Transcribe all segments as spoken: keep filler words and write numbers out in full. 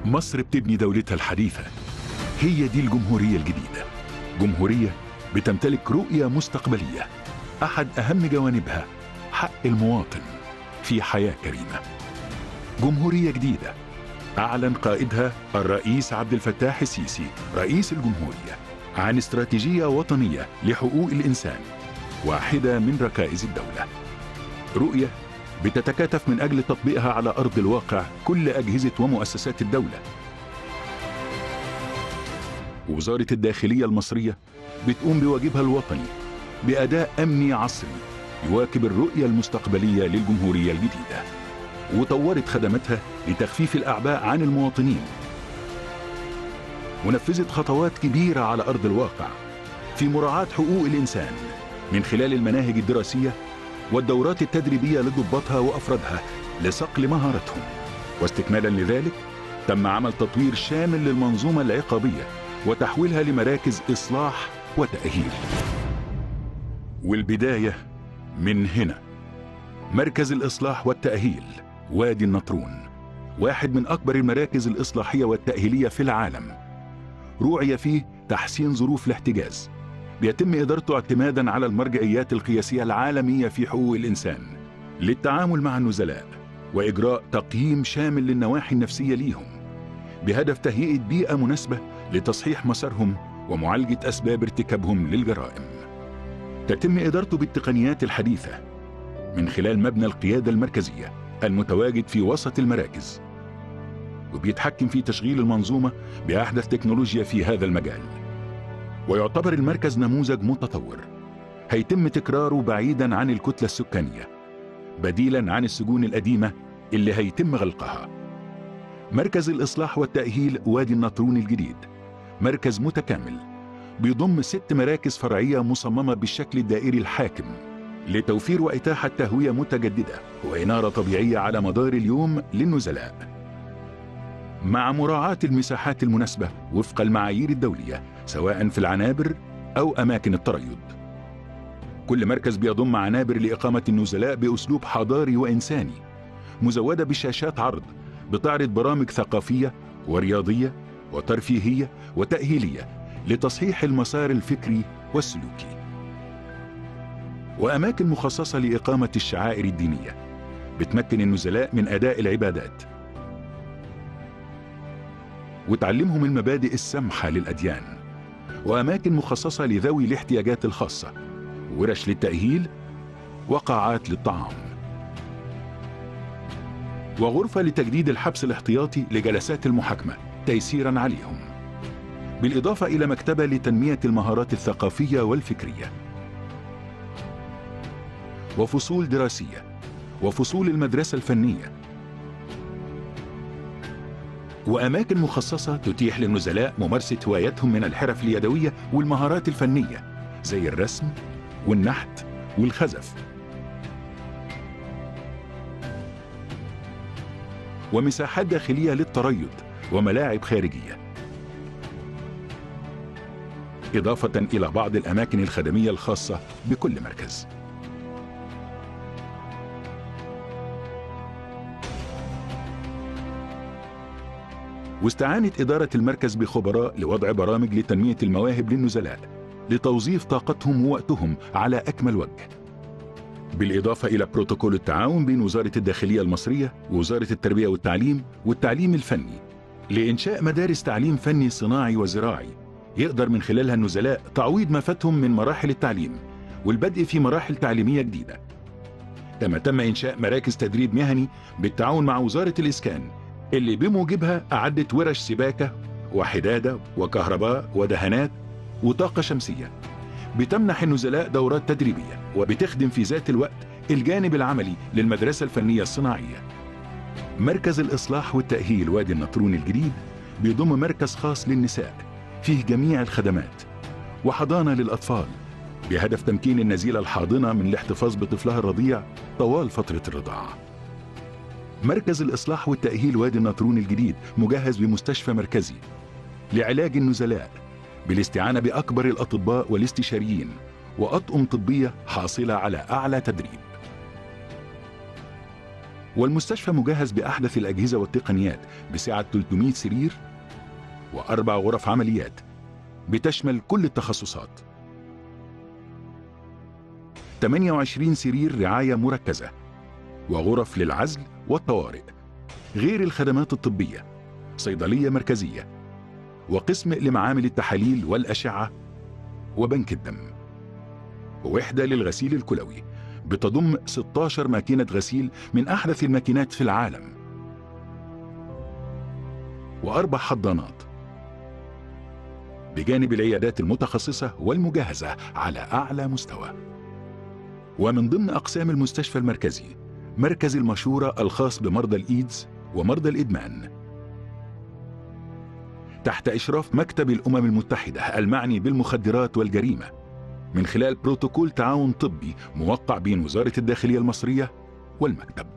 مصر بتبني دولتها الحديثة. هي دي الجمهورية الجديدة، جمهورية بتمتلك رؤية مستقبلية أحد أهم جوانبها حق المواطن في حياة كريمة. جمهورية جديدة أعلن قائدها الرئيس عبد الفتاح السيسي رئيس الجمهورية عن استراتيجية وطنية لحقوق الإنسان، واحدة من ركائز الدولة. رؤية بتتكاتف من أجل تطبيقها على أرض الواقع كل أجهزة ومؤسسات الدولة. وزارة الداخلية المصرية بتقوم بواجبها الوطني بأداء أمني عصري يواكب الرؤية المستقبلية للجمهورية الجديدة، وطورت خدماتها لتخفيف الأعباء عن المواطنين، ونفذت خطوات كبيرة على أرض الواقع في مراعاة حقوق الإنسان من خلال المناهج الدراسية والدورات التدريبية لضباطها وأفرادها لصقل مهاراتهم. واستكمالا لذلك تم عمل تطوير شامل للمنظومة العقابية وتحويلها لمراكز إصلاح وتأهيل. والبداية من هنا. مركز الإصلاح والتأهيل وادي النطرون واحد من أكبر المراكز الإصلاحية والتأهيلية في العالم، روعي فيه تحسين ظروف الاحتجاز، بيتم إدارته اعتمادا على المرجعيات القياسية العالمية في حقوق الإنسان للتعامل مع النزلاء وإجراء تقييم شامل للنواحي النفسية ليهم بهدف تهيئة بيئة مناسبة لتصحيح مسارهم ومعالجة أسباب ارتكابهم للجرائم. تتم إدارته بالتقنيات الحديثة من خلال مبنى القيادة المركزية المتواجد في وسط المراكز، وبيتحكم في تشغيل المنظومة بأحدث تكنولوجيا في هذا المجال. ويعتبر المركز نموذج متطور هيتم تكراره بعيدا عن الكتلة السكانية، بديلا عن السجون القديمة اللي هيتم غلقها. مركز الإصلاح والتأهيل وادي النطرون الجديد مركز متكامل بيضم ست مراكز فرعية مصممة بالشكل الدائري الحاكم لتوفير وإتاحة تهوية متجددة وإنارة طبيعية على مدار اليوم للنزلاء، مع مراعاة المساحات المناسبة وفق المعايير الدولية سواء في العنابر أو أماكن التريض. كل مركز بيضم عنابر لإقامة النزلاء بأسلوب حضاري وإنساني، مزودة بشاشات عرض بتعرض برامج ثقافية ورياضية وترفيهية وتأهيلية لتصحيح المسار الفكري والسلوكي، وأماكن مخصصة لإقامة الشعائر الدينية بتمكن النزلاء من أداء العبادات وتعلمهم المبادئ السامحة للأديان، وأماكن مخصصة لذوي الاحتياجات الخاصة، ورش للتأهيل، وقاعات للطعام، وغرفة لتجديد الحبس الاحتياطي لجلسات المحاكمة تيسيرا عليهم، بالإضافة إلى مكتبة لتنمية المهارات الثقافية والفكرية، وفصول دراسية، وفصول المدرسة الفنية، وأماكن مخصصة تتيح للنزلاء ممارسة هواياتهم من الحرف اليدوية والمهارات الفنية زي الرسم والنحت والخزف، ومساحات داخلية للتريض وملاعب خارجية، إضافة إلى بعض الأماكن الخدمية الخاصة بكل مركز. واستعانت إدارة المركز بخبراء لوضع برامج لتنمية المواهب للنزلاء لتوظيف طاقتهم ووقتهم على أكمل وجه، بالإضافة إلى بروتوكول التعاون بين وزارة الداخلية المصرية ووزارة التربية والتعليم والتعليم الفني لإنشاء مدارس تعليم فني صناعي وزراعي يقدر من خلالها النزلاء تعويض ما فاتهم من مراحل التعليم والبدء في مراحل تعليمية جديدة. كما تم إنشاء مراكز تدريب مهني بالتعاون مع وزارة الإسكان اللي بموجبها أعدت ورش سباكة وحدادة وكهرباء ودهانات وطاقة شمسية بتمنح النزلاء دورات تدريبية وبتخدم في ذات الوقت الجانب العملي للمدرسة الفنية الصناعية. مركز الإصلاح والتأهيل وادي النطرون الجديد بيضم مركز خاص للنساء فيه جميع الخدمات، وحضانة للأطفال بهدف تمكين النزيلة الحاضنة من الاحتفاظ بطفلها الرضيع طوال فترة الرضاعة. مركز الإصلاح والتأهيل وادي النطرون الجديد مجهز بمستشفى مركزي لعلاج النزلاء بالاستعانة بأكبر الأطباء والاستشاريين وأطقم طبية حاصلة على أعلى تدريب. والمستشفى مجهز بأحدث الأجهزة والتقنيات بسعة ثلاثمائة سرير وأربع غرف عمليات بتشمل كل التخصصات، ثمانية وعشرين سرير رعاية مركزة وغرف للعزل والطوارئ، غير الخدمات الطبية، صيدلية مركزية وقسم لمعامل التحاليل والأشعة وبنك الدم، ووحدة للغسيل الكلوي بتضم ستة عشر ماكينة غسيل من أحدث الماكينات في العالم، وأربع حضانات، بجانب العيادات المتخصصة والمجهزة على أعلى مستوى. ومن ضمن أقسام المستشفى المركزي مركز المشورة الخاص بمرضى الإيدز ومرضى الإدمان، تحت إشراف مكتب الأمم المتحدة المعني بالمخدرات والجريمة، من خلال بروتوكول تعاون طبي موقع بين وزارة الداخلية المصرية والمكتب.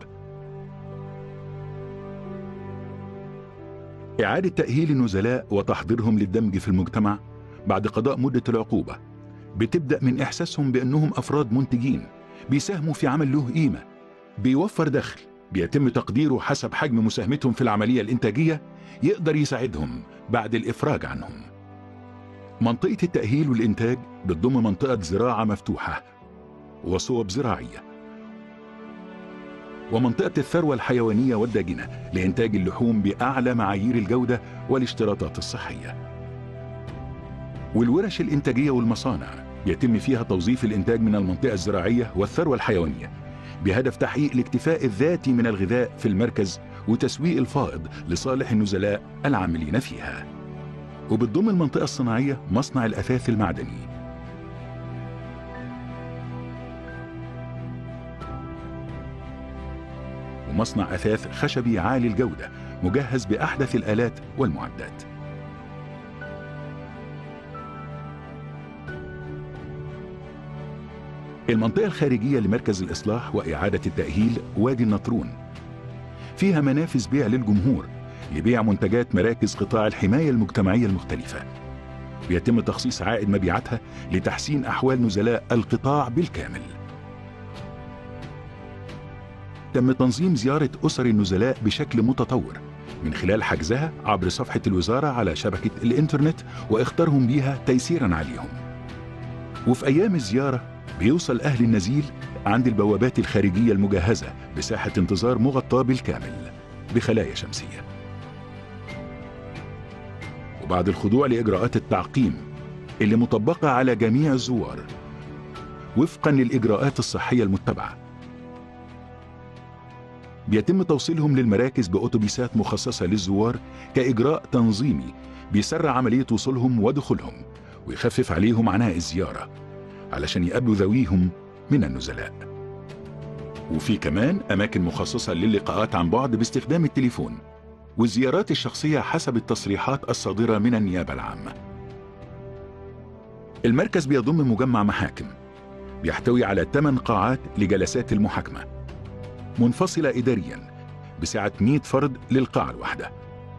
إعادة تأهيل النزلاء وتحضيرهم للدمج في المجتمع بعد قضاء مدة العقوبة بتبدأ من إحساسهم بأنهم أفراد منتجين بيساهموا في عمل له قيمة، بيوفر دخل بيتم تقديره حسب حجم مساهمتهم في العملية الإنتاجية، يقدر يساعدهم بعد الإفراج عنهم. منطقة التأهيل والإنتاج بتضم منطقة زراعة مفتوحة وصوب زراعية، ومنطقة الثروة الحيوانية والداجنة لإنتاج اللحوم بأعلى معايير الجودة والاشتراطات الصحية، والورش الإنتاجية والمصانع يتم فيها توظيف الإنتاج من المنطقة الزراعية والثروة الحيوانية بهدف تحقيق الاكتفاء الذاتي من الغذاء في المركز وتسويق الفائض لصالح النزلاء العاملين فيها. وبتضم المنطقة الصناعية مصنع الأثاث المعدني، ومصنع أثاث خشبي عالي الجودة مجهز بأحدث الآلات والمعدات. المنطقة الخارجية لمركز الإصلاح وإعادة التأهيل وادي النطرون فيها منافذ بيع للجمهور لبيع منتجات مراكز قطاع الحماية المجتمعية المختلفة، بيتم تخصيص عائد مبيعاتها لتحسين أحوال نزلاء القطاع بالكامل. تم تنظيم زيارة أسر النزلاء بشكل متطور من خلال حجزها عبر صفحة الوزارة على شبكة الإنترنت وإختارهم بيها تيسيراً عليهم. وفي أيام الزيارة بيوصل أهل النزيل عند البوابات الخارجية المجهزة بساحة انتظار مغطاة بالكامل بخلايا شمسية، وبعد الخضوع لإجراءات التعقيم اللي مطبقة على جميع الزوار وفقاً للإجراءات الصحية المتبعة، بيتم توصيلهم للمراكز بأوتوبيسات مخصصة للزوار كإجراء تنظيمي بيسرع عملية وصولهم ودخولهم ويخفف عليهم عناء الزيارة علشان يقابلوا ذويهم من النزلاء. وفي كمان أماكن مخصصة للقاءات عن بعد باستخدام التليفون والزيارات الشخصية حسب التصريحات الصادرة من النيابة العامة. المركز بيضم مجمع محاكم بيحتوي على ثمان قاعات لجلسات المحاكمة منفصلة إدارياً بسعة مئة فرد للقاعة الواحدة.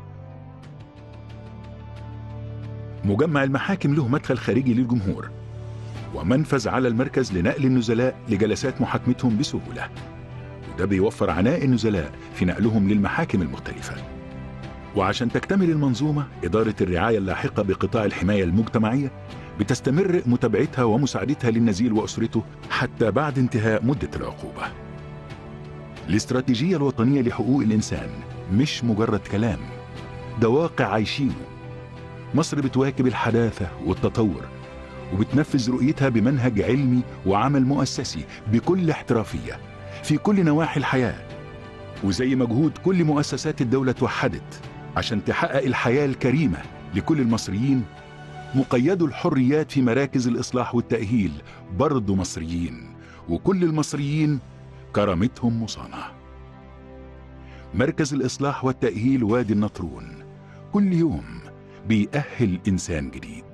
مجمع المحاكم له مدخل خارجي للجمهور ومنفذ على المركز لنقل النزلاء لجلسات محاكمتهم بسهولة، وده بيوفر عناء النزلاء في نقلهم للمحاكم المختلفة. وعشان تكتمل المنظومة، إدارة الرعاية اللاحقة بقطاع الحماية المجتمعية بتستمر متابعتها ومساعدتها للنزيل وأسرته حتى بعد انتهاء مدة العقوبة. الاستراتيجية الوطنية لحقوق الإنسان مش مجرد كلام، ده واقع عايشينه. مصر بتواكب الحداثة والتطور وبتنفذ رؤيتها بمنهج علمي وعمل مؤسسي بكل احترافية في كل نواحي الحياة. وزي مجهود كل مؤسسات الدولة توحدت عشان تحقق الحياة الكريمة لكل المصريين، مقيدو الحريات في مراكز الإصلاح والتأهيل برضو مصريين، وكل المصريين كرامتهم مصانة. مركز الإصلاح والتأهيل وادي النطرون كل يوم بيأهل إنسان جديد.